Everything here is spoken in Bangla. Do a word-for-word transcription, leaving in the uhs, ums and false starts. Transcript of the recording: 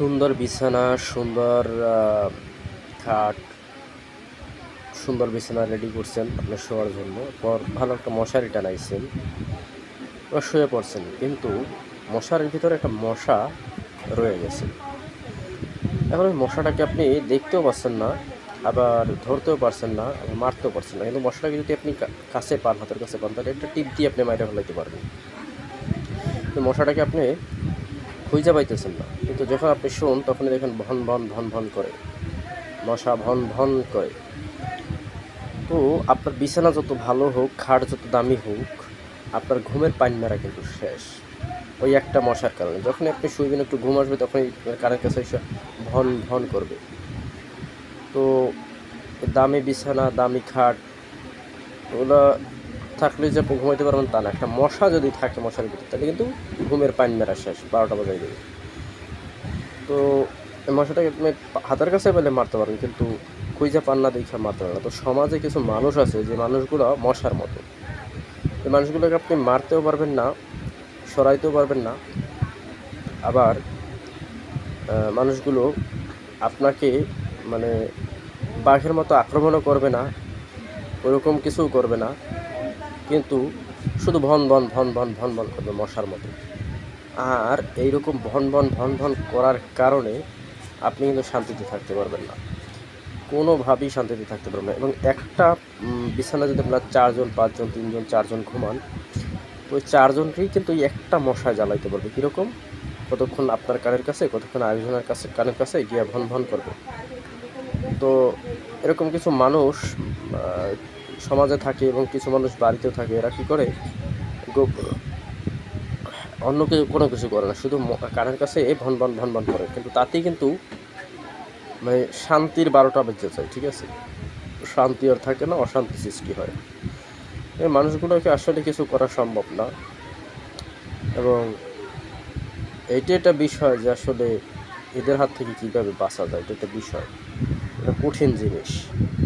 সুন্দর বিছানা, সুন্দর আ খাট, সুন্দর বিছানা রেডি করছেন আপনার শোয়ার জন্য। পর ভালো একটা মশারি টানাইছেন। এবার শুয়ে পড়ছেন। কিন্তু মশারির ভিতরে একটা মশা রয়ে গেছে। এখন ওই মশাটাকে আপনি দেখতেও পাচ্ছেন না, আবার ধরতেও পারছেন না, আবার মারতেও পারছেন না। কিন্তু মশাটাকে যদি আপনি কা কাছে পান, হাতের কাছে পান, তাহলে একটা টিপ দিয়ে আপনি মাইরা ফেলাইতে পারবেন। কিন্তু মশাটাকে আপনি খুঁজে পাইতেছেন না। কিন্তু যখন আপনি শোন তখনই দেখেন ভন, ভন, ভন, ভন করে। মশা ভন, ভন করে। তো আপনার বিছানা যত ভালো হোক, খাট যত দামি হোক, আপনার ঘুমের পাইন্নারা কিন্তু শেষ। ওই একটা মশার কারণে। যখনই আপনি শুইবেন একটু ঘুম আসবে তখনই কানের কাছে এসে ভন, ভন করবে। তো দামি বিছানা, দামি খাট ওগুলা থাকলে যে আপনি ঘুমাইতে পারবেন তা না। একটা মশা যদি থাকে মশারির ভিতরে তাহলে কিন্তু ঘুমের পাইন্নারা শেষ। বারোটা বাজায় দেবে। তো এই মশাটাকে আপনি হাতের কাছে পেলে মারতে পারবেন, কিন্তু খুঁজে পান না দেইখা মারতে পারেন না। তো সমাজে কিছু মানুষ আছে যে মানুষগুলো মশার মতো। এই মানুষগুলোকে আপনি মারতেও পারবেন না, সরাইতেও পারবেন না। আবার আ মানুষগুলো আপনাকে মানে বাঘের মতো আক্রমণও করবে না, ওরকম কিছুও করবে না। কিন্তু শুধু ভন, ভন, ভন, ভন, ভন, ভন করবে মশার মতো। আর এইরকম ভন, ভন, ভন, ভন করার কারণে আপনি কিন্তু শান্তিতে থাকতে পারবেন না। কোনোভাবেই শান্তিতে থাকতে পারবেন না। এবং একটা উম বিছানায় যদি আপনার চার জন, পাঁচ জন, তিন জন, চার জন ঘুমান, তো ওই চার জনকেই কিন্তু ওই একটা মশায় জ্বালাইতে পারবে। কীরকম? কতক্ষণ আপনার কানের কাছে, কতক্ষণ আরেকজনের কাছে কানের কাছে গিয়া ভন, ভন করবে। তো এরকম কিছু মানুষ আ সমাজে থাকে এবং কিছু মানুষ বাড়িতেও থাকে। এরা কী করে? গো অন্য কেউ কোনো কিছু করে না। শুধু ম কানের কাছে ভন, ভন, ভন, ভন করে। কিন্তু তাতেই কিন্তু মানে শান্তির বারোটা বেজে যায়। ঠিক আছে? শান্তি আর থাকে না, অশান্তি সৃষ্টি হয়। এই মানুষগুলোকে আসলে কিছু করা সম্ভব না। এবং এইটা একটা বিষয় যে আসলে এদের হাত থেকে কীভাবে বাঁচা যায়, এটা একটা বিষয়। এটা কঠিন জিনিস।